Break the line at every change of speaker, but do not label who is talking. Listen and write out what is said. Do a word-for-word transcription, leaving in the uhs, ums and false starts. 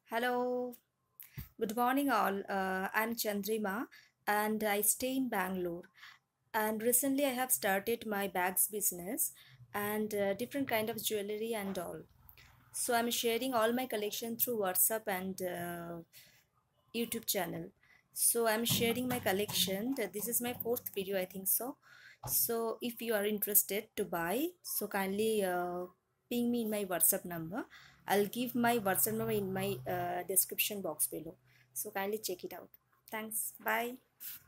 Hello, good morning, all. Uh, I'm Chandrima and I stay in Bangalore. And recently, I have started my bags business and uh, different kind of jewelry and all. So I'm sharing all my collection through WhatsApp and uh, YouTube channel. So I'm sharing my collection. Th- This is my fourth video, I think so. So if you are interested to buy, so kindly uh, ping me in my WhatsApp number. I'll give my WhatsApp number in my uh, description box below. So kindly check it out. Thanks. Bye.